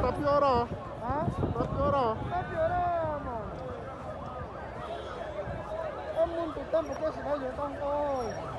pra piorar. Hã? Pra piorar. Vai piorar, mano. É muito tempo que esse velho tá com coisa.